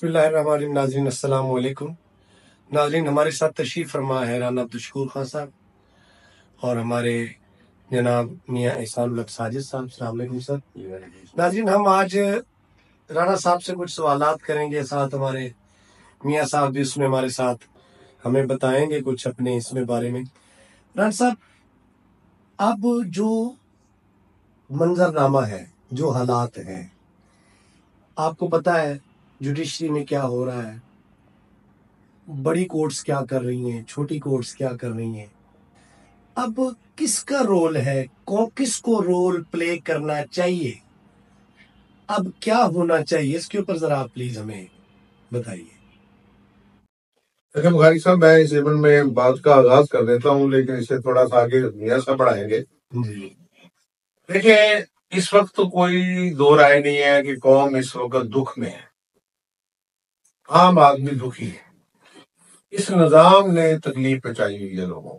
بسم اللہ الرحمن الرحیم. ناظرین السلام علیکم. ناظرین ہمارے ساتھ تشریف فرما ہے رانا عبدالشکور خان صاحب اور ہمارے جناب میاں احسان الحق ساجد صاحب. السلام علیکم سر. ناظرین ہم آج رانا صاحب سے کچھ سوالات کریں گے، ساتھ ہمارے میاں صاحب بھی اس میں ہمارے ساتھ ہمیں بتائیں گے کچھ اپنے اس میں بارے میں. رانا صاحب، اب جو منظرنامہ ہے، جو حالات ہیں، آپ کو پتہ ہے جوڈیشری میں کیا ہو رہا ہے، بڑی کورٹس کیا کر رہی ہیں، چھوٹی کورٹس کیا کر رہی ہیں. اب کس کا رول ہے، کس کو رول پلے کرنا چاہیے، اب کیا ہونا چاہیے، اس کے اوپر ذرا آپ پلیز ہمیں بتائیے. دیکھیں بخاری صاحب، میں اس ایونٹ میں بات کا آغاز کر دیتا ہوں، لیکن اسے تھوڑا سا آگے میاں صاحب بڑھائیں گے. جی دیکھیں، اس وقت تو کوئی دو رائے نہیں ہے کہ قوم اس وقت دکھ میں ہے، عام آدمی دکھی ہے. اس نظام نے تکلیف پہنچائی ہوئی ہے لوگوں کو.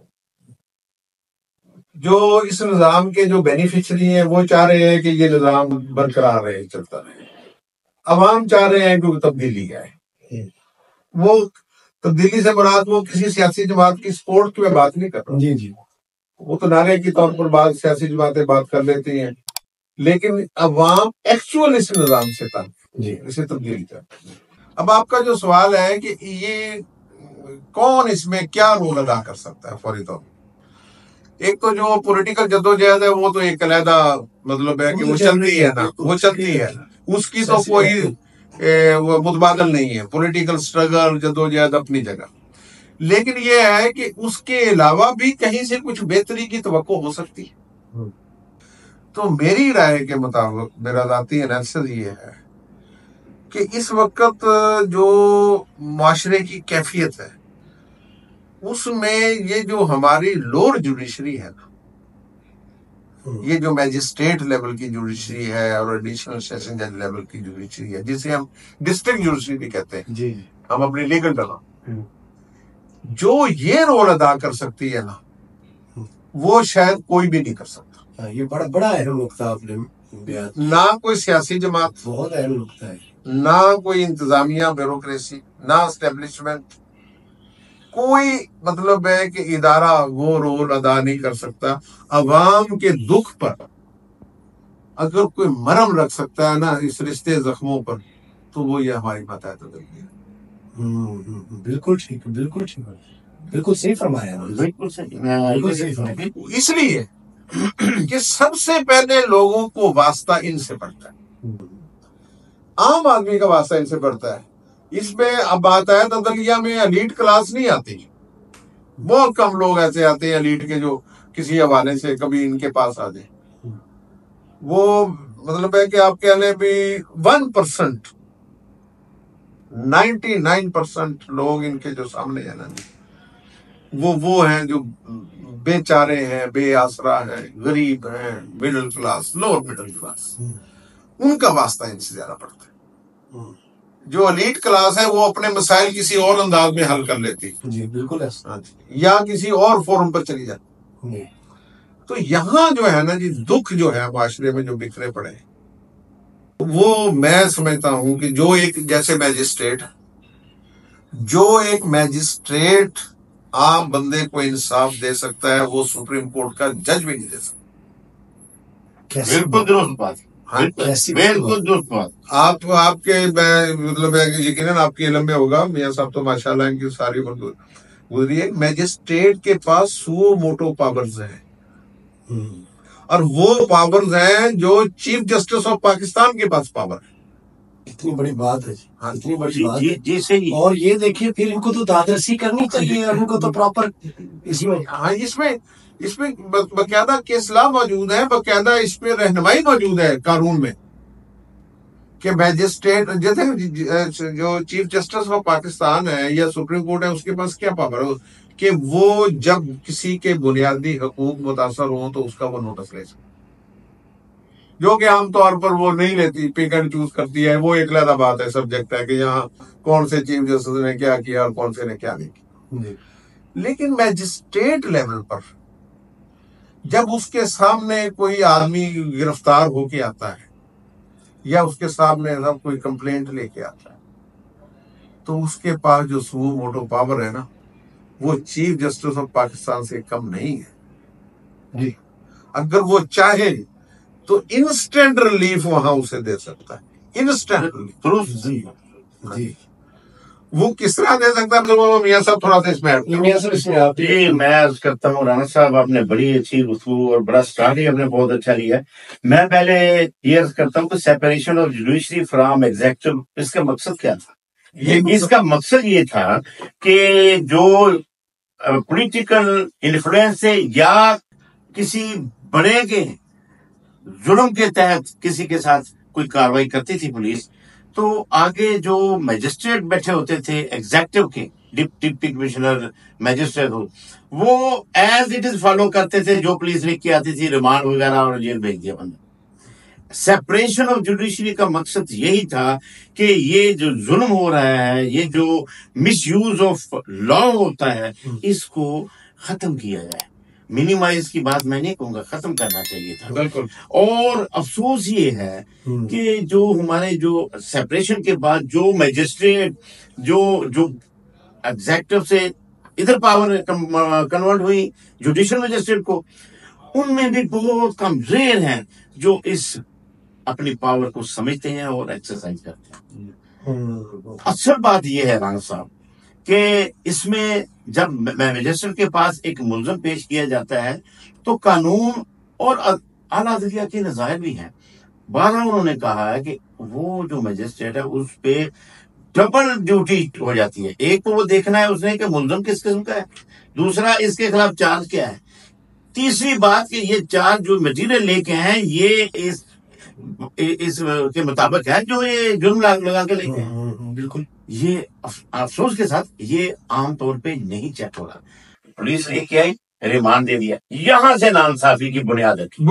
جو اس نظام کے جو بینیفیشری ہیں وہ چاہ رہے ہیں کہ یہ نظام برقرار رہے، چلتا رہے. عوام چاہ رہے ہیں کہ تبدیلی آئے. وہ تبدیلی سے مراد وہ کسی سیاسی جماعت کی سپورٹ کی میں بات نہیں کر رہا. جی وہ تو نعرے کی طور پر بعض سیاسی جماعتیں بات کر لیتی ہیں، لیکن عوام ایکچوئل اس نظام سے جی اسے تبدیل کرتا ہے. اب آپ کا جو سوال ہے کہ یہ کون اس میں کیا رول ادا کر سکتا ہے، فوری طور پر ایک تو جو پولیٹیکل جدوجہد ہے وہ تو ایک علیحدہ مطلب ہے کہ وہ چلتی ہے نا، وہ چلتی ہے، اس کی تو کوئی متبادل نہیں ہے. پولیٹیکل سٹرگل جدوجہد اپنی جگہ، لیکن یہ ہے کہ اس کے علاوہ بھی کہیں سے کچھ بہتری کی توقع ہو سکتی ہے. تو میری رائے کے مطابق میرا ذاتی انالیسس یہ ہے کہ اس وقت جو معاشرے کی کیفیت ہے اس میں یہ جو ہماری لوور جوڈیشری ہے نا، یہ جو میجسٹریٹ لیول کی جوڈیشری ہے اور ایڈیشنل سیشن جج لیول کی جوڈیشری ہے، جسے ہم ڈسٹرکٹ جوڈیشری بھی کہتے ہیں، جی ہم اپنی لیگل ٹرم، جو یہ رول ادا کر سکتی ہے نا، وہ شاید کوئی بھی نہیں کر سکتا. یہ بڑا اہم نقطہ آپ نے بیان، نہ کوئی سیاسی جماعت، بہت اہم نقطہ ہے. نہ کوئی انتظامیہ بیوروکریسی، نہ اسٹیبلشمنٹ، کوئی مطلب ہے کہ ادارہ وہ رول ادا نہیں کر سکتا. عوام کے دکھ پر اگر کوئی مرہم رکھ سکتا ہے نا اس رشتے زخموں پر، تو وہ یہ ہماری ماتحت ہے. بالکل ٹھیک، بالکل ٹھیک، بالکل صحیح فرمایا، بالکل صحیح فرمایا. اس لیے کہ سب سے پہلے لوگوں کو واسطہ ان سے پڑتا ہے، عام آدمی کا واسطہ ان سے پڑتا ہے. اس میں اب بات ہے عدلیہ میں ایلیٹ کلاس نہیں آتی، بہت کم لوگ ایسے آتے ہیں ایلیٹ کے جو کسی حوالے سے کبھی ان کے پاس آ جائیں. وہ مطلب ہے کہ آپ کہہ لیں بھی 1%، 99% لوگ ان کے جو سامنے ہیں نا، وہ ہیں جو بے چارے ہیں، بے آسرا ہیں، غریب ہیں، middle class, lower middle class. ان کا واسطہ ان سے زیادہ پڑتا ہے. جو ایلیٹ کلاس ہے وہ اپنے مسائل کسی اور انداز میں حل کر لیتی، جی بالکل ہے، یا کسی اور فورم پر چلی جاتی. تو یہاں جو ہے نا جی، دکھ جو ہے معاشرے میں جو بکھرے پڑے ہیں، وہ میں سمجھتا ہوں کہ جو ایک جیسے میجسٹریٹ عام بندے کو انصاف دے سکتا ہے، وہ سپریم کورٹ کا جج بھی نہیں دے سکتا. بالکل درست بات، بالکل درست بات. آپ کے مطلب ہے کہ یقیناً آپ کے علم میں ہوگا، میاں صاحب تو ماشاءاللہ ان کی ساری گزری ہے. میجسٹریٹ کے پاس سو موٹو پاورز ہیں، اور وہ پاورز ہیں جو چیف جسٹس آف پاکستان کے پاس پاور ہے. اتنی بڑی بات ہے جی، اتنی بڑی بات جی ہے. جی صحیح. اور یہ دیکھیے پھر ان کو تو دادرسی کرنی چاہیے، اور ان کو تو پراپر اس میں باقاعدہ کیس لا موجود ہے، باقاعدہ اس پہ رہنمائی موجود ہے قانون میں کہ میجسٹریٹ جیسے جو چیف جسٹس آف پاکستان ہے یا سپریم کورٹ ہے، اس کے پاس کیا پاور ہے کہ وہ جب کسی کے بنیادی حقوق متاثر ہوں تو اس کا وہ نوٹس لے سکتے، جو کہ عام طور پر وہ نہیں لیتی، پک اینڈ چوز کرتی ہے. وہ ایک علیحدہ بات ہے، سبجیکٹ ہے کہ یہاں کون سے چیف جسٹس نے کیا کیا اور کون سے نے کیا نہیں کیا. لیکن میجسٹریٹ لیول پر جب اس کے سامنے کوئی آدمی گرفتار ہو کے آتا ہے یا اس کے سامنے کوئی کمپلینٹ لے کے آتا ہے، تو اس کے پاس جو سو موٹو پاور ہے نا وہ چیف جسٹس آف پاکستان سے کم نہیں ہے جی اگر وہ چاہے تو انسٹنٹ ریلیف وہاں اسے دے سکتا ہے انسٹنٹ جی جی وہ کس طرح دے سکتا ہے میاں صاحب تھوڑا سا اس میں میاں صاحب اس میں آپ جی میں عرض کرتا ہوں رانا صاحب آپ نے بڑی اچھی گفتگو اور بڑا سٹارٹ ہی آپ نے بہت اچھا لیا ہے میں پہلے یہ عرض کرتا ہوں کہ separation of judiciary from executive اس کا مقصد کیا تھا اس کا مقصد یہ تھا کہ جو پولیٹیکل انفلوئنس سے یا کسی بڑے کے ظلم کے تحت کسی کے ساتھ کوئی کاروائی کرتی تھی پولیس تو آگے جو میجسٹریٹ بیٹھے ہوتے تھے ایگزیکٹو کے ڈپٹی کمشنر میجسٹریٹ وہ ایز اٹ از فالو کرتے تھے جو پولیس لکھ کے آتی تھی ریمانڈ وغیرہ اور جیل بھیج دیا بندہ سیپریشن آف جوڈیشری کا مقصد یہی تھا کہ یہ جو ظلم ہو رہا ہے یہ جو مس یوز آف لا ہوتا ہے اس کو ختم کیا جائے منیمائز کی بات میں نہیں کہوں گا ختم کرنا چاہیے تھا بالکل اور افسوس یہ ہے کہ جو ہمارے جو سیپریشن کے بعد جو میجسٹریٹ جو ایگزیکٹو سے ادھر پاور کنورٹ ہوئی جوڈیشل میجسٹریٹ کو ان میں بھی بہت کم ریئر ہیں جو اس اپنی پاور کو سمجھتے ہیں اور ایکسرسائز کرتے ہیں اصل بات یہ ہے رانا صاحب کہ اس میں جب میجسٹریٹ کے پاس ایک ملزم پیش کیا جاتا ہے تو قانون اور اعلیٰ عدلیہ کے نظائر بھی ہیں بارہ انہوں نے کہا ہے کہ وہ جو میجسٹریٹ ہے اس پہ ڈبل ڈیوٹی ہو جاتی ہے ایک تو وہ دیکھنا ہے اس نے کہ ملزم کس قسم کا ہے دوسرا اس کے خلاف چارج کیا ہے تیسری بات کہ یہ چارج جو مٹیریل لے کے ہیں یہ اس کے مطابق ہے جو یہ جرم لگا کے لے کے ہیں بالکل یہ افسوس کے ساتھ یہ عام طور پہ نہیں چیک ہو رہا پولیس لے کے آئی ریمانڈ دے دیا یہاں سے ناانصافی کی بنیاد رکھی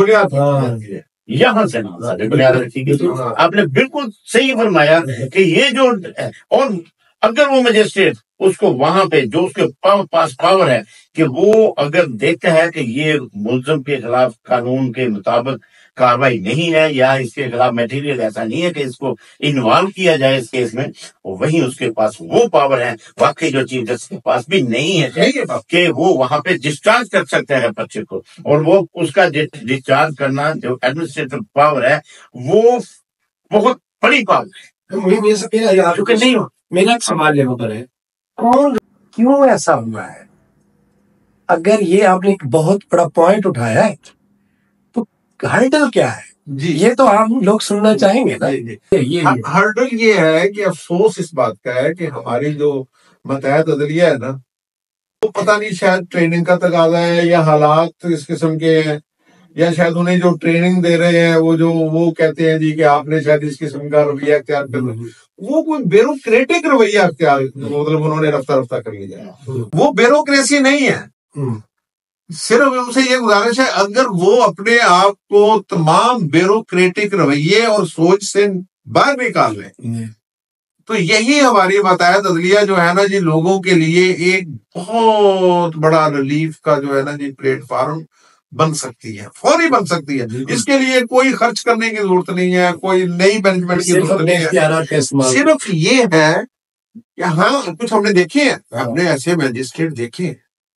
یہاں سے ناانصافی بنیاد رکھی گئی آپ نے بالکل صحیح فرمایا کہ یہ جو اور اگر وہ میجسٹریٹ اس کو وہاں پہ جو اس کے پاس پاور ہے کہ وہ اگر دیکھتا ہے کہ یہ ملزم کے خلاف قانون کے مطابق کاروائی نہیں ہے یا اس کے خلاف میٹیریل ایسا نہیں ہے کہ اس کو انوالو کیا جائے اس کیس میں وہیں اس کے پاس وہ پاور ہے واقعی جو چیف جسٹس کے پاس بھی نہیں ہے کہ وہ وہاں پہ ڈسچارج کر سکتا ہے بچے کو اور وہ اس کا ڈسچارج کرنا جو ایڈمنسٹریٹو پاور ہے وہ بہت بڑی پاور ہے میرا ایک سوال یہاں پر ہے کیوں ایسا ہوا ہے اگر یہ آپ نے ایک بہت بڑا پوائنٹ اٹھایا ہے تو ہرڈل کیا ہے جی یہ تو عام لوگ سننا چاہیں گے نا ہرڈل یہ ہے کہ افسوس اس بات کا ہے کہ ہماری جو متحد عدلیہ ہے نا وہ پتہ نہیں شاید ٹریننگ کا تقاضا ہے یا حالات اس قسم کے ہیں یا شاید انہیں جو ٹریننگ دے رہے ہیں وہ کہتے ہیں جی کہ آپ نے شاید اس قسم کا رویہ اختیار کرنا وہ کوئی بیوروکریٹک رویہ اختیار مطلب انہوں نے رفتہ رفتہ کر لیا وہ بیوروکریسی نہیں ہے صرف ان سے یہ گزارش ہے اگر وہ اپنے آپ کو تمام بیوروکریٹک رویے اور سوچ سے باہر نکال لیں تو یہی ہماری متحد عدلیہ جو ہے نا جی لوگوں کے لیے ایک بہت بڑا ریلیف کا جو ہے نا جی پلیٹ فارم بن سکتی ہے فوری بن سکتی ہے اس کے لیے کوئی خرچ کرنے کی ضرورت نہیں ہے کوئی نئی مینجمنٹ کی ضرورت نہیں ہے صرف یہ ہے کہ ہاں کچھ ہم نے دیکھے ہیں ہم نے ایسے میجسٹریٹ دیکھے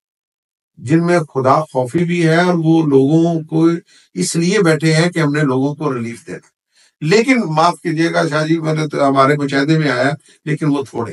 جن میں خدا خوفی بھی ہے اور وہ لوگوں کو اس لیے بیٹھے ہیں کہ ہم نے لوگوں کو ریلیف دینا لیکن معاف کیجیے گا شاہ جی میں نے تو ہمارے مشاہدے میں آیا لیکن وہ تھوڑے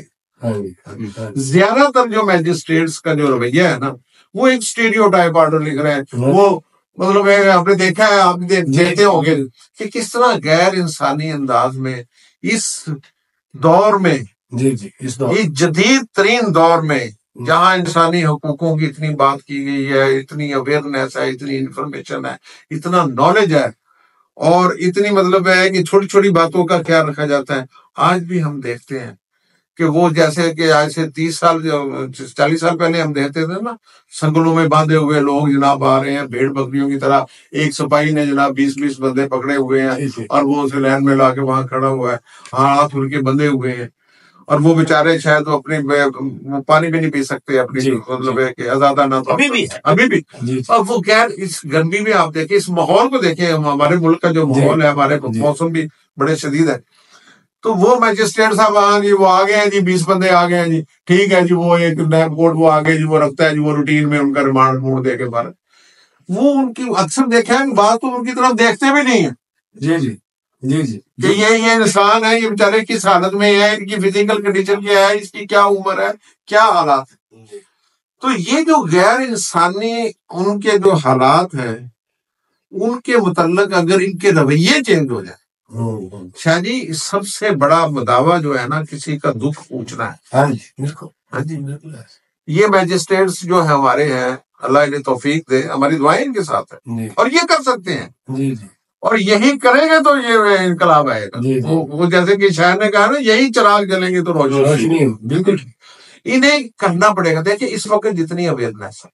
زیادہ تر جو میجسٹریٹس کا جو رویہ ہے نا وہ ایک اسٹیریوٹائپ آرڈر لکھ رہے ہیں وہ مطلب آپ نے دیکھا ہے آپ دیکھتے ہوں گے کہ کس طرح غیر انسانی انداز میں اس دور میں یہ جدید ترین دور میں جہاں انسانی حقوقوں کی اتنی بات کی گئی ہے اتنی اویئرنیس ہے اتنی انفارمیشن ہے اتنا نالج ہے اور اتنی مطلب ہے کہ چھوٹی چھوٹی باتوں کا خیال رکھا جاتا ہے آج بھی ہم دیکھتے ہیں کہ وہ جیسے کہ آج سے 30 سال 40 سال پہلے ہم دیکھتے تھے نا سنگلوں میں باندھے ہوئے لوگ جناب آ رہے ہیں بھیڑ بکریوں کی طرح ایک سپاہی نے جناب 20 بندے پکڑے ہوئے ہیں اور وہ اسے لین میں لا کے وہاں کھڑا ہوا ہے ہاتھ ان کے بندھے ہوئے ہیں اور وہ بیچارے شاید وہ اپنی پانی بھی نہیں پی سکتے اپنی مطلب ہے کہ آزادہ نہ ابھی بھی اب وہ خیر اس گرمی میں آپ دیکھیں اس ماحول کو دیکھیں ہمارے ملک کا جو ماحول ہے ہمارے موسم بھی بڑے شدید ہے تو وہ میجسٹریٹ صاحب ہاں جی وہ آ گئے ہیں جی 20 بندے آ گئے ہیں جی ٹھیک ہے جی وہ ایک نیب کوڈ وہ آگے جی وہ رکھتا ہے جی وہ روٹین میں ان کا ریمانڈ موڈ دے کے بارے وہ ان کی اکثر دیکھا ہے بات تو ان کی طرف دیکھتے بھی نہیں ہے جی جی جی جی کہ یہ انسان ہے یہ بیچارے کس حالت میں ہے ان کی فزیکل کنڈیشن کیا ہے اس کی کیا عمر ہے کیا حالات ہے تو یہ جو غیر انسانی ان کے جو حالات ہیں ان کے متعلق اگر ان کے رویے چینج ہو جائے شاہ جی سب سے بڑا مداوع جو ہے نا کسی کا دکھ پوچھنا ہے ہاں جی بالکل ہاں جی یہ میجسٹریٹس جو ہے ہمارے ہیں اللہ انہیں توفیق دے ہماری دعائیں ان کے ساتھ ہیں اور یہ کر سکتے ہیں جی جی اور یہی کریں گے تو یہ انقلاب آئے گا جی جی وہ جیسے کہ شاعر نے کہا نا یہی چراغ جلیں گے تو روشنی روشنی بالکل انہیں کرنا پڑے گا دیکھیں اس وقت جتنی اویئرنیس ہے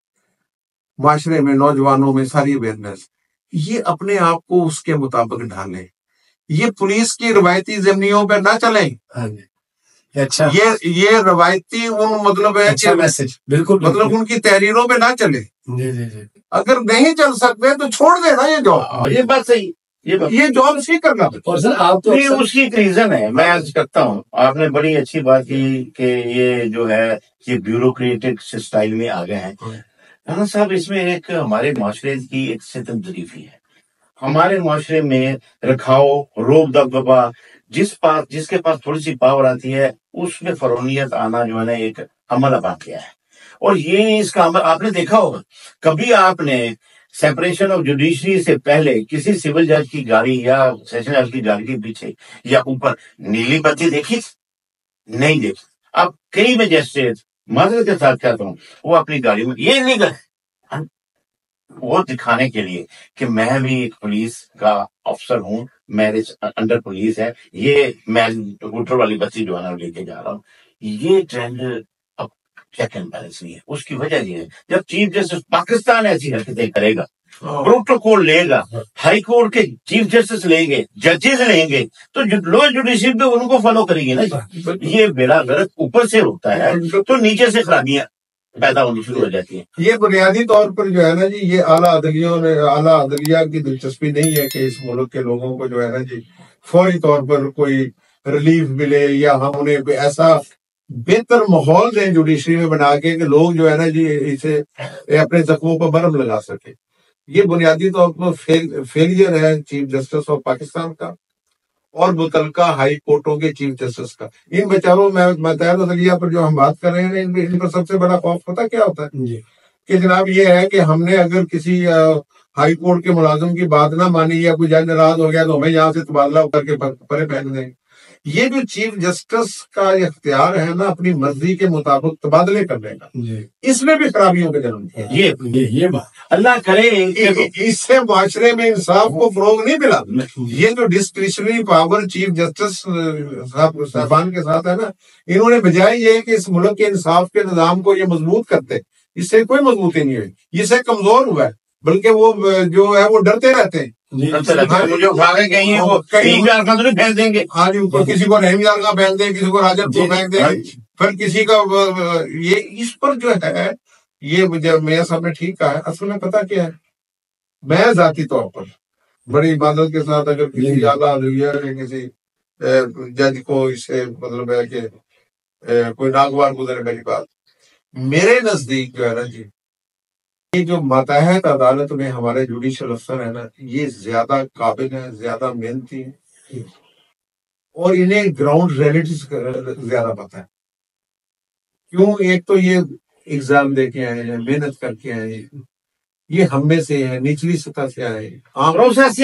معاشرے میں نوجوانوں میں ساری اویئرنیس یہ اپنے آپ کو اس کے مطابق ڈھالیں یہ پولیس کی روایتی ضمنیوں پہ نہ چلیں ہاں جی اچھا یہ روایتی ان مطلب ہے اچھا میسج بالکل مطلب ان کی تحریروں پہ نہ چلے جی جی جی اگر نہیں چل سکتے تو چھوڑ دینا یہ جاب یہ بات صحیح یہ جاب اسی کرنا اور سر آپ تو نہیں اس کی ایک ریزن ہے میں عرض کرتا ہوں آپ نے بڑی اچھی بات کی کہ یہ جو ہے یہ بیوروکریٹک سٹائل میں آ گئے ہیں رانا صاحب اس میں ایک ہمارے معاشرے کی ایک ستم ظریفی ہے ہمارے معاشرے میں رکھاؤ روب دبدبا جس کے پاس تھوڑی سی پاور آتی ہے اس میں فرونیت آنا جو ہے نا ایک عمل بن گیا ہے اور یہ اس کا عمل آپ نے دیکھا ہوگا کبھی آپ نے سیپریشن آف جوڈیشری سے پہلے کسی سول جج کی گاڑی یا سیشن جج کی گاڑی کے پیچھے یا اوپر نیلی بتی دیکھی نہیں دیکھی اب کئی میجسٹریٹ معذرت کے ساتھ کہتا ہوں وہ اپنی گاڑی میں یہ نہیں کرے وہ دکھانے کے لیے کہ میں بھی ایک پولیس کا افسر ہوں میرے انڈر پولیس ہے یہ میں ہوٹل والی بچی جو ہے نا لے کے جا رہا ہوں یہ ٹرینڈ اب چیک اینڈ بیلنس نہیں ہے اس کی وجہ یہ ہے جب چیف جسٹس پاکستان ایسی حرکتیں کرے گا پروٹوکول لے گا ہائی کورٹ کے چیف جسٹس لیں گے ججز لیں گے تو لوور جوڈیشری پہ ان کو فالو کریں گے نا یہ میرا غلط اوپر سے ہوتا ہے تو نیچے سے خرابیاں پیدا ہونی شروع ہو جاتی ہیں یہ بنیادی طور پر جو ہے نا جی یہ اعلیٰ عدلیہ کی دلچسپی نہیں ہے کہ اس ملک کے لوگوں کو جو ہے نا جی فوری طور پر کوئی ریلیف ملے یا ہم انہیں ایسا بہتر ماحول دیں جوڈیشری میں بنا کے کہ لوگ جو ہے نا جی اسے اپنے زخموں پر برم لگا سکے یہ بنیادی طور پر فیلئر ہے چیف جسٹس آف پاکستان کا اور متعلقہ ہائی کورٹوں کے چیف جسٹس کا ان بیچاروں میں متحد عدلیہ پر جو ہم بات کر رہے ہیں ان پر سب سے بڑا خوف پتہ کیا ہوتا ہے جی کہ جناب یہ ہے کہ ہم نے اگر کسی ہائی کورٹ کے ملازم کی بات نہ مانی یا کوئی جج ناراض ہو گیا تو ہمیں یہاں سے تبادلہ کر کے پرے پہن دیں گے یہ جو چیف جسٹس کا اختیار ہے نا اپنی مرضی کے مطابق تبادلے کرنے کا اس میں بھی خرابیوں کا جنم دیا یہ بات اللہ کرے اس سے معاشرے میں انصاف کو فروغ نہیں ملا یہ جو ڈسکریشنری پاور چیف جسٹس صاحبان کے ساتھ ہے نا انہوں نے بجائے یہ کہ اس ملک کے انصاف کے نظام کو یہ مضبوط کرتے اس سے کوئی مضبوطی نہیں ہوئی اس سے کمزور ہوا ہے بلکہ وہ جو ہے وہ ڈرتے رہتے ہیں مجھے اٹھانے گئی وہ پھینک دیں گے ہاں جی کسی کو رحم یار کا پھینک دیں گے کسی کو راجد کو پھینک دیں گے پھر کسی کا یہ اس پر جو ہے یہ مجھے میاں صاحب نے ٹھیک کہا ہے اصل میں پتا کیا ہے میں ذاتی طور پر بڑی عبادت کے ساتھ اگر کسی اعلیٰ عدلیہ نے کسی جج کو اس سے مطلب ہے کہ کوئی ناگوار گزرے میری بات میرے نزدیک جو ہے نا جی یہ جو ماتحت عدالت میں ہمارے جوڈیشل افسر ہیں نا یہ زیادہ قابل ہیں زیادہ محنتی ہیں اور انہیں گراؤنڈ ریئلٹی زیادہ پتہ ہے کیوں ایک تو یہ ایگزام دے کے آئے ہیں محنت کر کے آئے ہیں یہ ہم میں سے ہیں نچلی سطح سے آئے ہیں عام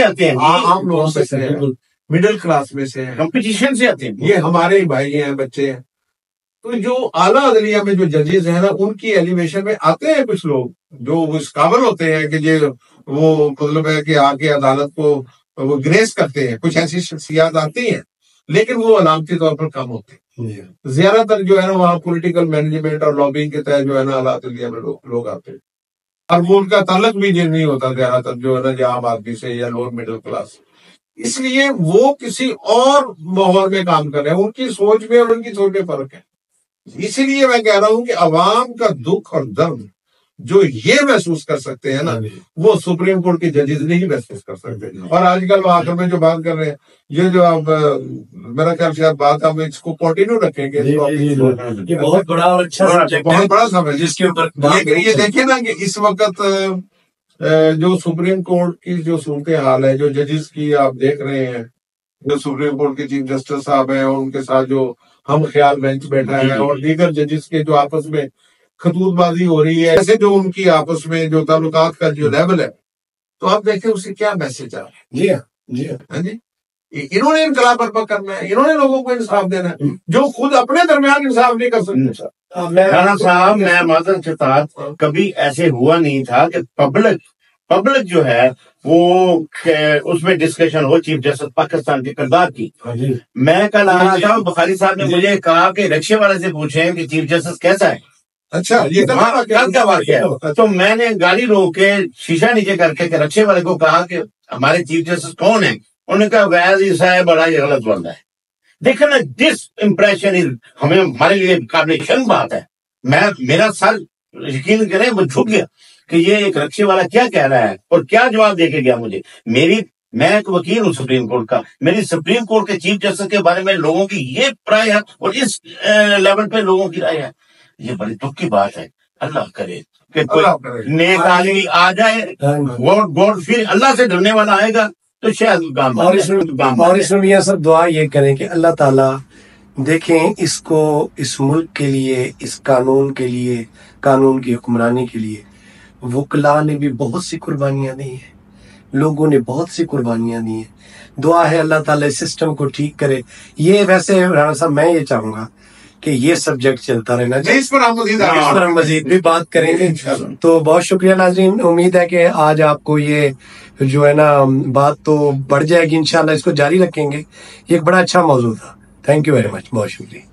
لوگوں میں سے ہیں مڈل کلاس میں سے ہیں کمپٹیشن سے آتے ہیں یہ ہمارے بھائی ہیں بچے ہیں تو جو اعلیٰ عدلیہ میں جو ججز ہیں نا ان کی ایلیویشن میں آتے ہیں کچھ لوگ جو اس قابل ہوتے ہیں کہ یہ وہ مطلب ہے کہ آگے عدالت کو وہ گریس کرتے ہیں کچھ ایسی شخصیات آتی ہیں لیکن وہ علامتی طور پر کم ہوتے ہیں زیادہ تر جو ہے نا وہاں پولیٹیکل مینجمنٹ اور لابنگ کے تحت جو ہے نا اعلیٰ عدلیہ میں لوگ آتے ہیں اور وہ ان کا تعلق بھی نہیں ہوتا زیادہ تر جو ہے نا عام آدمی سے یا لوور مڈل کلاس اس لیے وہ کسی اور ماحول میں کام کر رہے ہیں ان کی سوچ میں اور ان کی سوچ میں فرق ہے اسی لیے میں کہہ رہا ہوں کہ عوام کا دکھ اور درد جو یہ محسوس کر سکتے ہیں نا وہ سپریم کورٹ کے ججز نہیں محسوس کر سکتے. اور آج کل وہ آخر میں جو بات کر رہے ہیں یہ جو آپ میرا خیال شاید بات ہم اس کو کنٹینیو رکھیں گے. یہ بہت بڑا اور اچھا سبجیکٹ ہے، بہت بڑا سب ہے جس کے اوپر یہ دیکھیں نا کہ اس وقت جو سپریم کورٹ کی جو صورتحال ہے، جو ججز کی آپ دیکھ رہے ہیں، جو سپریم کورٹ کے چیف جسٹس صاحب ہیں اور ان کے ساتھ جو ہم خیال بینچ بیٹھا ہے اور دیگر ججز کے جو آپس میں خطوط بازی ہو رہی ہے، ایسے جو ان کی آپس میں جو تعلقات کا جو لیول ہے، تو آپ دیکھیں اس سے کیا میسج آ رہا ہے. جی ہاں جی ہاں ہاں جی، انہوں نے انقلاب برپا کرنا ہے، انہوں نے لوگوں کو انصاف دینا ہے جو خود اپنے درمیان انصاف نہیں کر سکتے. رانا صاحب میں معذرت کے ساتھ کبھی ایسے ہوا نہیں تھا کہ پبلک جو ہے وہ اس میں ڈسکشن ہو چیف جسٹس پاکستان کے کردار کی. میں کل آ رہا تھا، بخاری صاحب نے مجھے کہا کہ رکشے والے سے پوچھیں کہ چیف جسٹس کیسا ہے. اچھا، یہ کیا واقعہ ہے؟ تو میں نے گاڑی روک کے شیشہ نیچے کر کے رکشے والے کو کہا کہ ہمارے چیف جسٹس کون ہیں؟ انہوں نے کہا غازی صاحب بڑا یہ غلط بندہ ہے. دیکھیں نا، ڈس امپریشن ہمیں ہمارے لیے قابل شرم بات ہے. میرا سر یقین کریں وہ جھک گیا کہ یہ ایک رکشے والا کیا کہہ رہا ہے اور کیا جواب دے کے گیا مجھے. میں ایک وکیل ہوں سپریم کورٹ کا، میری سپریم کورٹ کے چیف جسٹس کے بارے میں لوگوں کی یہ رائے ہے اور اس لیول پہ لوگوں کی رائے ہے. یہ بڑی دکھ کی بات ہے. اللہ کرے کہ کوئی نیک آدمی آ جائے، گوڈ فیل اللہ سے ڈرنے والا آئے گا تو شاید اور اس میں میاں صاحب دعا یہ کریں کہ اللہ تعالیٰ دیکھیں اس کو، اس ملک کے لیے، اس قانون کے لیے، قانون کی حکمرانی کے لیے وکلاء نے بھی بہت سی قربانیاں دی ہیں، لوگوں نے بہت سی قربانیاں دی ہیں. دعا ہے اللہ تعالیٰ اس سسٹم کو ٹھیک کرے. یہ ویسے رانا صاحب میں یہ چاہوں گا کہ یہ سبجیکٹ چلتا رہنا چاہیے، اس پر ہم مزید بھی بات کریں گے. تو بہت شکریہ ناظرین، امید ہے کہ آج آپ کو یہ جو ہے نا بات تو بڑھ جائے گی، انشاءاللہ اس کو جاری رکھیں گے. یہ ایک بڑا اچھا موضوع تھا. تھینک یو ویری مچ، بہت شکریہ.